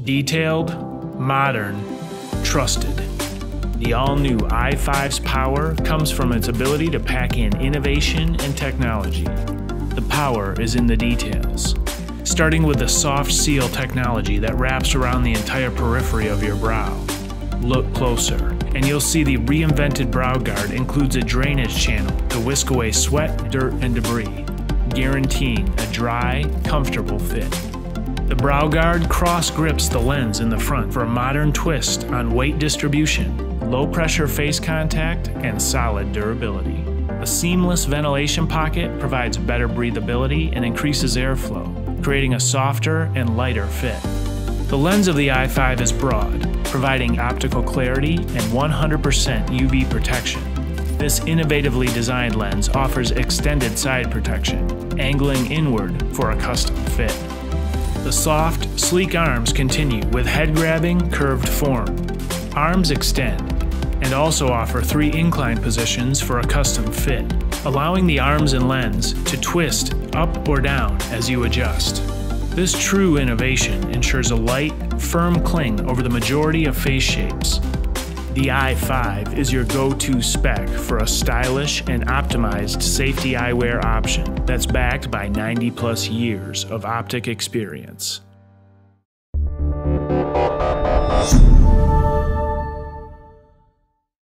Detailed, modern, trusted. The all-new i5's power comes from its ability to pack in innovation and technology. The power is in the details. Starting with the soft seal technology that wraps around the entire periphery of your brow. Look closer, and you'll see the reinvented brow guard includes a drainage channel to whisk away sweat, dirt, and debris, guaranteeing a dry, comfortable fit. The brow guard cross-grips the lens in the front for a modern twist on weight distribution, low-pressure face contact, and solid durability. A seamless ventilation pocket provides better breathability and increases airflow, creating a softer and lighter fit. The lens of the i5 is broad, providing optical clarity and 100% UV protection. This innovatively designed lens offers extended side protection, angling inward for a custom fit. The soft, sleek arms continue with head-grabbing, curved form. Arms extend and also offer 3 incline positions for a custom fit, allowing the arms and lens to twist up or down as you adjust. This true innovation ensures a light, firm cling over the majority of face shapes. The i5 is your go-to spec for a stylish and optimized safety eyewear option that's backed by 90+ years of optic experience.